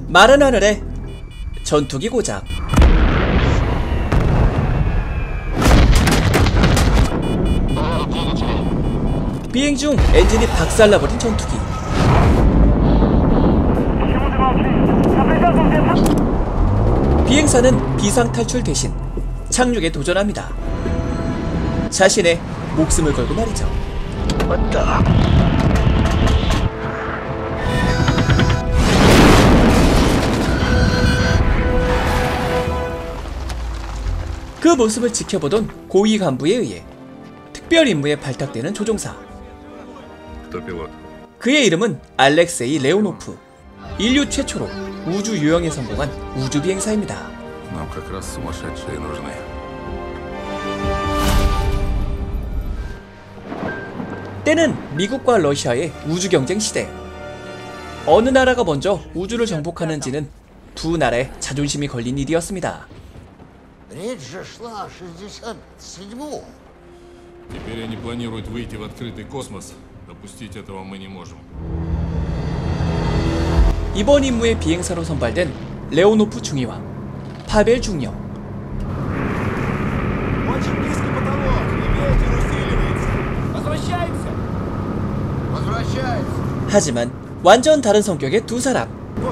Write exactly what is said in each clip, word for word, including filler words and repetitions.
마른 하늘에 전투기 고장. 비행 중 엔진이 박살나버린 전투기. 비행사는 비상탈출 대신 착륙에 도전합니다. 자신의 목숨을 걸고 말이죠. 맞다. 그 모습을 지켜보던 고위 간부에 의해 특별 임무에 발탁되는 조종사. 그의 이름은 알렉세이 레오노프. 인류 최초로 우주 유영에 성공한 우주 비행사입니다. 때는 미국과 러시아의 우주 경쟁 시대. 어느 나라가 먼저 우주를 정복하는지는 두 나라의 자존심이 걸린 일이었습니다. Теперь они планируют выйти в открытый космос. Допустить этого мы не можем. 이번 임무의 비행사로 선발된 레오노프 중위와 파벨 중령. 하지만 완전 다른 성격의 두 사람.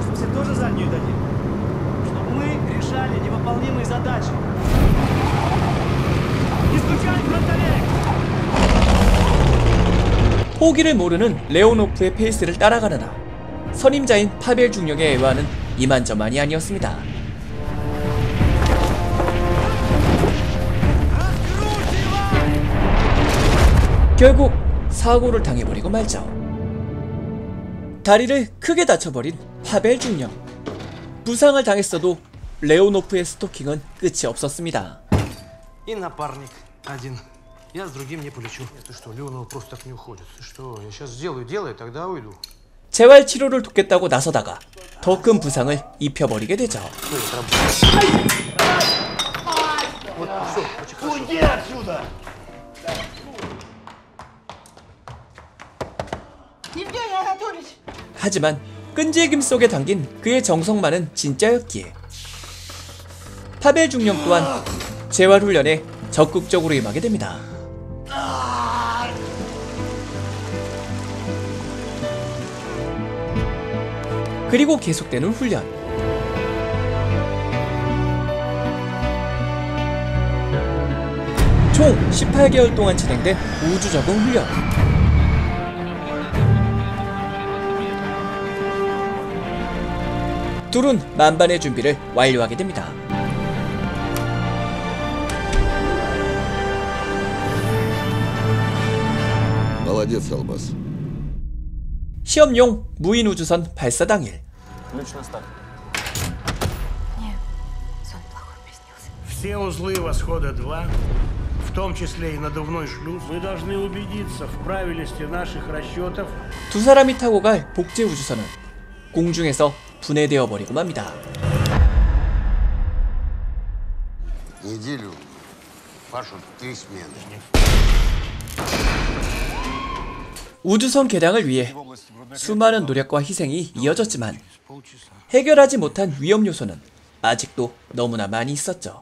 포기를 모르는 레오노프의 페이스를 따라가느라 선임자인 파벨 중령의 애화는 이만저만이 아니었습니다. 결국 사고를 당해버리고 말죠. 다리를 크게 다쳐버린 파벨 중령. 부상을 당했어도 레오노프의 스토킹은 끝이 없었습니다. И напарник один. Я с другим не полечу. Ты что, Леонова просто так не уходит. Ты что, я сейчас сделаю, делаю, тогда уйду. 재활 치료를 돕겠다고 나서다가 더 큰 부상을 입혀버리게 되죠. Уйди отсюда! Евгений Анатольевич! 하지만 끈질김 속에 담긴 그의 정성만은 진짜였기에 파벨 중령 또한 재활 훈련에 적극적으로 임하게 됩니다. 그리고 계속되는 훈련. 총 십팔 개월 동안 진행된 우주 적응 훈련. 둘은 만반의 준비를 완료하게 됩니다. Молодец, Алмаз. 시험용 무인 우주선 발사 당일. Все узлы восхода два, в том числе и надувной шлюз, вы должны убедиться в правильности наших расчетов. 두 사람이 타고 갈 복제 우주선은 공중에서 분해되어 버리고 맙니다. Неделю пашут три смены. 우주선 개량을 위해 수많은 노력과 희생이 이어졌지만 해결하지 못한 위험 요소는 아직도 너무나 많이 있었죠.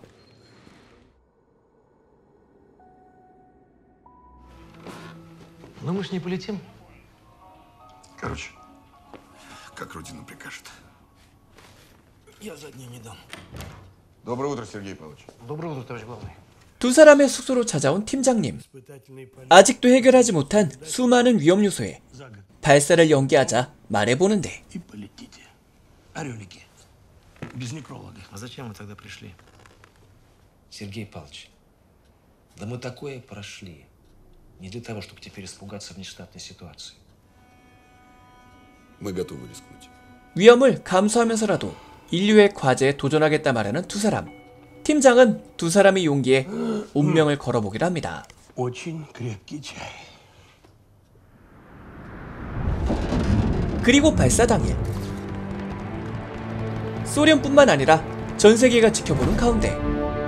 Но мы ж не полетим. Короче, как Родина прикажет. Я задние не дам. Доброе утро, Сергей Павлович. Доброе утро, товарищ главный. 두 사람의 숙소로 찾아온 팀장님. 아직도 해결하지 못한 수많은 위험 요소에 발사를 연기하자 말해보는데 И полетите. Орелики. Без некролога. А зачем вы тогда пришли? Сергей Павлович, да мы такое прошли. Не для того, чтобы теперь испугаться внештатной ситуации. Мы готовы рискнуть. 위험을 감수하면서라도 인류의 과제에 도전하겠다 말하는 두 사람. 팀장은 두 사람의 용기에 운명을 걸어보기로 합니다. Очень крепкий чай. 그리고 발사 당일 소련뿐만 아니라 전 세계가 지켜보는 가운데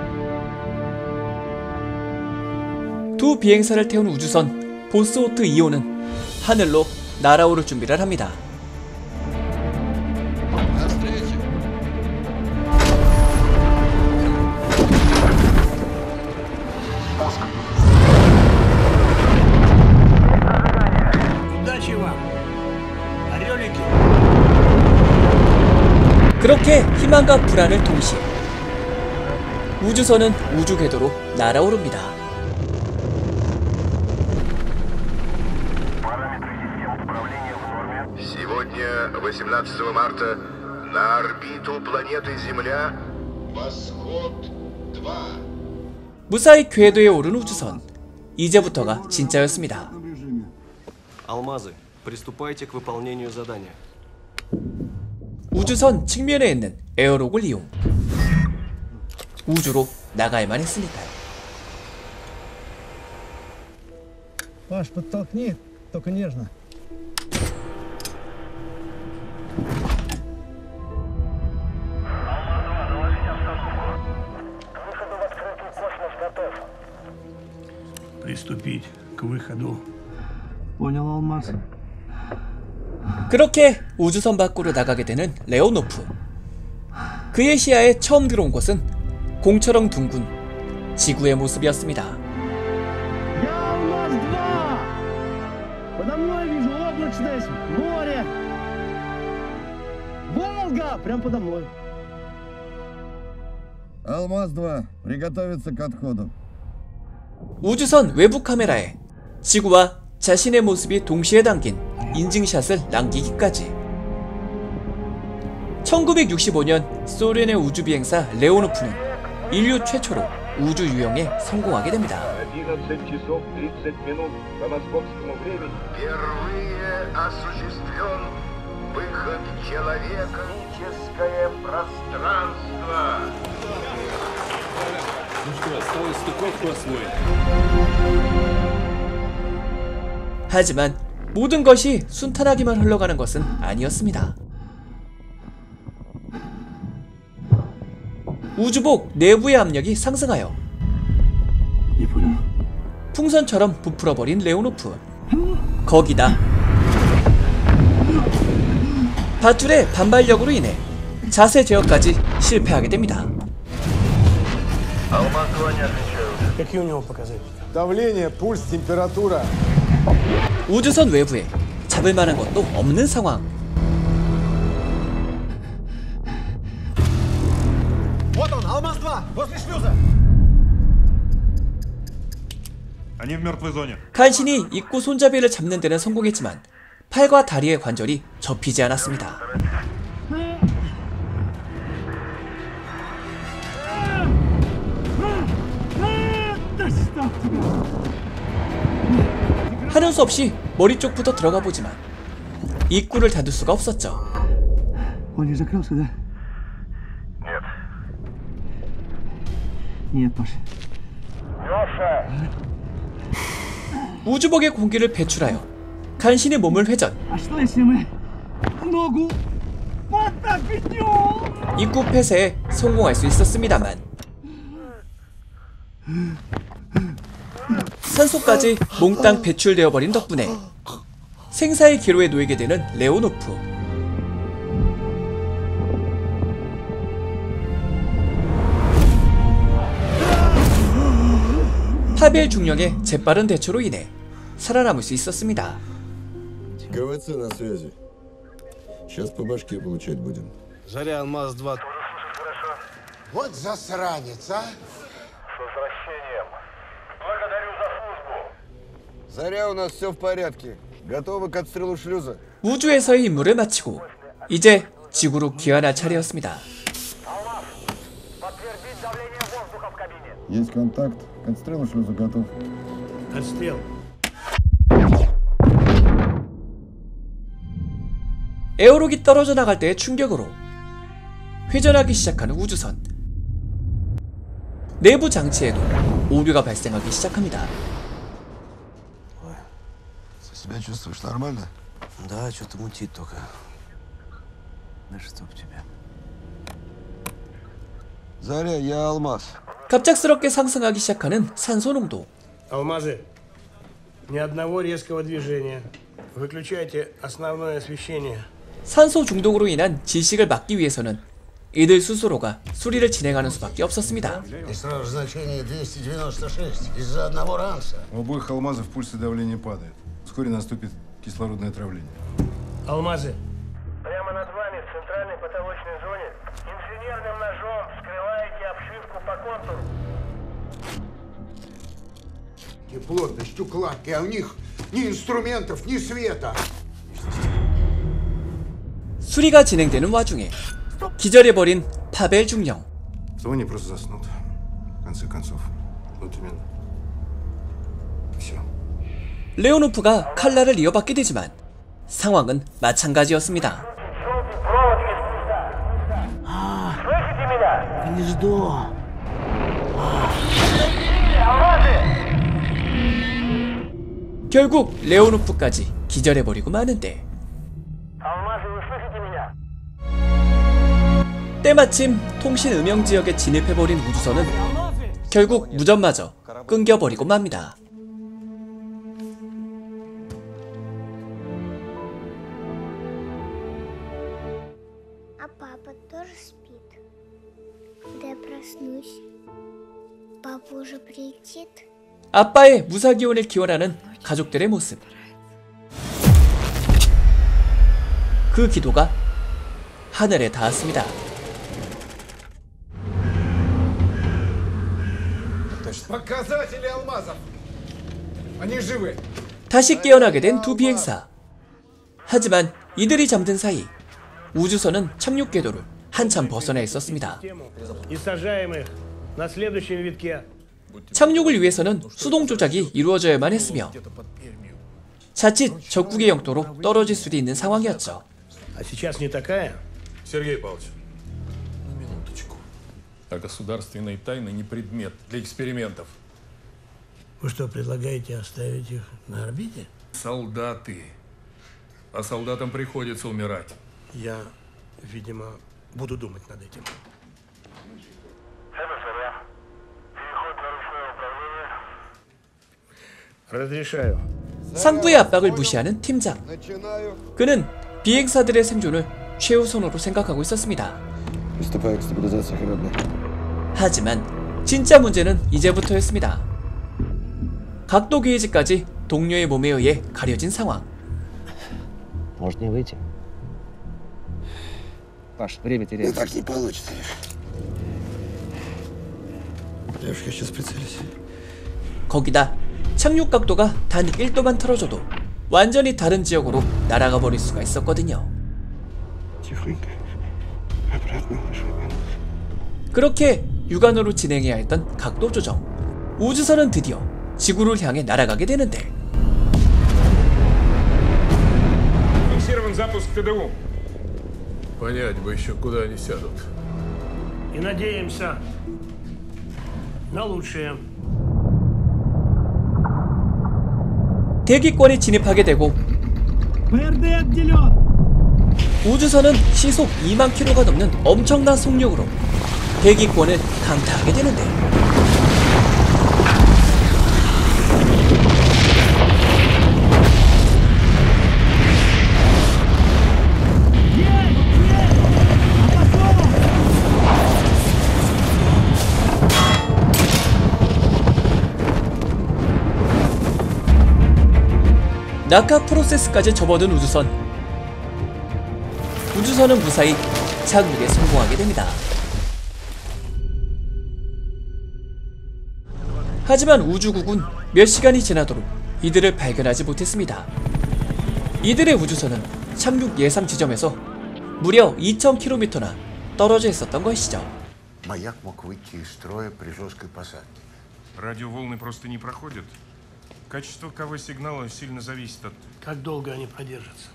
두 비행사를 태운 우주선 보스호트 이 호는 하늘로 날아오를 준비를 합니다. До встречи. 그렇게 희망과 불안을 동시에 우주선은 우주 궤도로 날아오릅니다. Сегодня, восемнадцатого марта, на орбиту планеты Земля восход два. 무사히 궤도에 오른 우주선. 이제부터가 진짜였습니다. Алмазы, приступайте к выполнению задания. 우주선 측면에 있는 에어록을 이용 우주로 나가야만 했으니까요. Паш, подтолкни, только нежно. Приступить к выходу. Понял, Алмаз. 그렇게 우주선 밖으로 나가게 되는 레오노프. 그의 시야에 처음 들어온 것은 공처럼 둥근 지구의 모습이었습니다. Я Алмаз-два! Подо мной вижу облачность, море. Волга! Прям подо мной. Алмаз-два, приготовиться к отходу. 우주선 외부 카메라에 지구와 자신의 모습이 동시에 담긴 인증샷을 남기기까지. 천구백육십오 년 소련의 우주비행사 레오노프는 인류 최초로 우주 유영에 성공하게 됩니다. Впервые осуществлен выход человека в космическое пространство. Ну что, осталось стыковку освоить. 하지만 모든 것이 순탄하게만 흘러가는 것은 아니었습니다. 우주복 내부의 압력이 상승하여 풍선처럼 부풀어버린 레오노프. 거기다 밧줄의 반발력으로 인해 자세 제어까지 실패하게 됩니다. Какие у него показатели? Давление, пульс, температура. 우주선 외부에 잡을 만한 것도 없는 상황. Вот он, Алмаз-два, возле шлюза. Они в мертвой зоне. 간신히 입구 손잡이를 잡는 데는 성공했지만 팔과 다리의 관절이 접히지 않았습니다. 하는 수 없이 머리 쪽부터 들어가 보지만 입구를 닫을 수가 없었죠. Он не закрылся, да? Нет. Нет, Паша. 우주복의 공기를 배출하여 간신히 몸을 회전. А что если мы ногу вот так ведем? 입구 폐쇄에 성공할 수 있었습니다만 산소까지 몽땅 배출되어 버린 덕분에 생사의 기로에 놓이게 되는 레오노프. 파벨 중령의 재빠른 대처로 인해 살아남을 수 있었습니다. ГВЦ на связи. Сейчас по башке получать будем. Заря, Алмаз-два. Вот засранец, а? С возвращением. Благодарю за службу. Заря, у нас все в порядке. Готовы к отстрелу шлюза. 우주에서의 임무를 마치고 이제 지구로 귀환할 차례였습니다. Подтвердить давление воздуха в кабине. Есть контакт. К отстрелу шлюза готов. Отстрел. 에어록이 떨어져 나갈 때의 충격으로 회전하기 시작하는 우주선. 내부 장치에도 오류가 발생하기 시작합니다. Себя чувствуешь нормально? Да, что-то мутит только. Да чтоб тебя. Заря, я Алмаз. 갑작스럽게 상승하기 시작하는 산소 농도. Алмазы, ни одного резкого движения. Выключайте основное освещение. 산소 중독으로 인한 질식을 막기 위해서는 이들 스스로가 수리를 진행하는 수밖에 없었습니다. И сразу значение двести девяносто шесть из-за одного ранца. У обоих алмазов пульс и давление падает. Вскоре наступит кислородное отравление. Алмазы, Прямо над вами в центральной потолочной зоне инженерным ножом вскрываете обшивку по контуру. И плотность укладки, а у них ни инструментов, ни света. 수리가 진행되는 와중에 기절해버린 파벨 중령. Что они просто заснут. В конце концов. Вот именно. Все. 레오노프가 칼날을 이어받게 되지만 상황은 마찬가지였습니다. Гнездо. 결국 레오노프까지 기절해버리고 마는데 Алмазы, вы слышите меня? 때마침 통신 음영 지역에 진입해버린 우주선은 결국 무전마저 끊겨버리고 맙니다. А папа тоже спит? Когда я проснусь, папа уже прилетит? 아빠의 무사기원을 기원하는 가족들의 모습. 그 기도가 하늘에 닿았습니다. Показатели алмазов! Они живы! 다시 깨어나게 된 두 비행사. 하지만 이들이 잠든 사이 우주선은 착륙 궤도를 한참 벗어나 있었습니다. И сажаем их на следующем витке. 착륙을 위해서는 수동 조작이 이루어져야만 했으며 자칫 적국의 영토로 떨어질 수도 있는 상황이었죠. А сейчас не такая? Сергей Павлович, на минуточку. А государственные тайны не предмет для экспериментов. Вы что, предлагаете оставить их на орбите? Солдаты. А солдатам приходится умирать. Я, видимо, буду думать над этим. Переход на ручное управление. Разрешаю. 상부의 압박을 무시하는 팀장. 그는 비행사들의 생존을 최우선으로 생각하고 있었습니다. 하지만 진짜 문제는 이제부터였습니다. 각도 게이지까지 동료의 몸에 의해 가려진 상황. Может не выйти? Паш, время теряем. Так не получится. Девушка, сейчас прицелись. 거기다 착륙 각도가 단 일 도만 틀어져도 완전히 다른 지역으로 날아가 버릴 수가 있었거든요. Тихонько. Обратно ложим. 그렇게 육안으로 진행해야 했던 각도 조정. 우주선은 드디어 지구를 향해 날아가게 되는데 Фиксирован запуск ТДУ. Понять бы еще, куда они сядут. И надеемся на лучшее. 대기권에 진입하게 되고 ПРД отделен! 우주선은 시속 이만 킬로미터가 넘는 엄청난 속력으로 대기권을 강타하게 되는데 낙하 프로세스까지 접어든 우주선. 우주선은 무사히 착륙에 성공하게 됩니다. 하지만 우주국은 몇 시간이 지나도록 이들을 발견하지 못했습니다. 이들의 우주선은 착륙 예상 지점에서 무려 이천 킬로미터나 떨어져 있었던 것이죠. Маяк мог выйти из строя при жесткой посадке. Радиоволны просто не проходят. Качество КВ-сигнала сильно зависит от... Как долго они продержатся?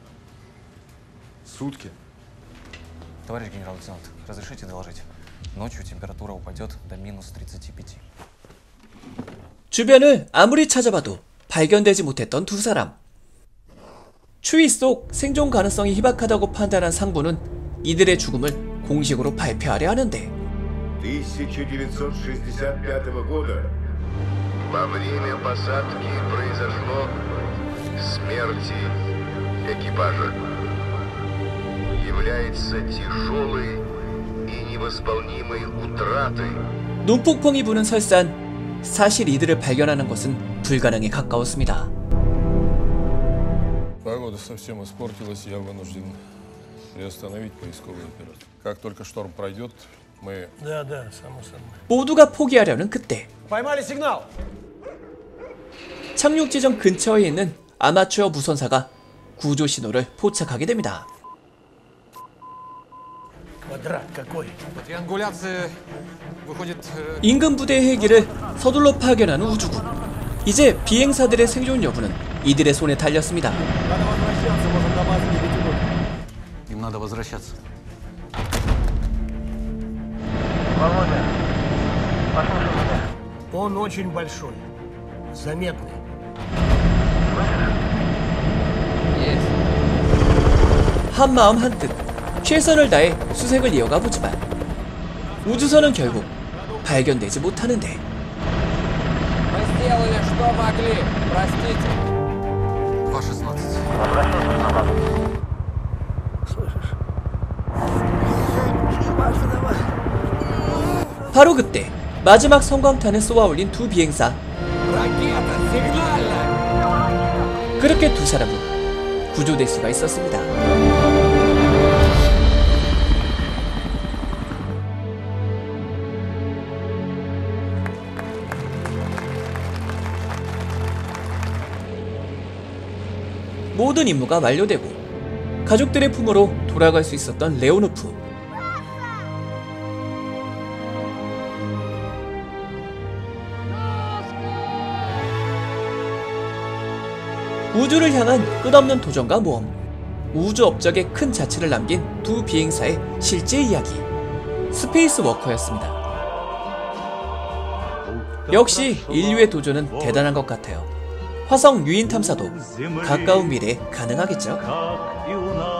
Сутки. Товарищ генерал-лейтенант, разрешите доложить? Ночью температура упадет до минус тридцати пяти. 주변을 아무리 찾아봐도 발견되지 못했던 두 사람. 추위 속 생존 가능성이 희박하다고 판단한 상부는 이들의 죽음을 공식으로 발표하려 하는데 тысяча девятьсот шестьдесят пятого года во время посадки произошло смерти экипажа. Является тяжелой и невосполнимой утратой. 눈폭풍이 부는 설산, 사실 이들을 발견하는 것은 불가능에 가까웠습니다. Погода совсем испортилась, я вынужден и остановить поисковую операцию. Как только шторм пройдет, мы... Да, да, само собой. 모두가 포기하려는 그때 Поймали сигнал. 착륙 지점 근처에 있는 아마추어 무선사가 구조 신호를 포착하게 됩니다. Квадрат какой? По триангуляции выходит... э, 인근 부대의 헬기를 서둘러 파견하는 우주국. 이제 비행사들의 생존 여부는 이들의 손에 달렸습니다. Им надо возвращаться. Володя, послушай меня. Он очень большой, заметный. 한마음 한뜻 최선을 다해 수색을 이어가 보지만 우주선은 결국 발견되지 못하는데 два шестнадцать. 바로 그때 마지막 성광탄을 쏘아 올린 두 비행사. 그렇게 두 사람은 구조될 수가 있었습니다. 모든 임무가 완료되고 가족들의 품으로 돌아갈 수 있었던 레오노프. 우주를 향한 끝없는 도전과 모험, 우주 업적에 큰 자취를 남긴 두 비행사의 실제 이야기, 스페이스 워커였습니다. 역시 인류의 도전은 대단한 것 같아요. 화성 유인 탐사도 가까운 미래에 가능하겠죠?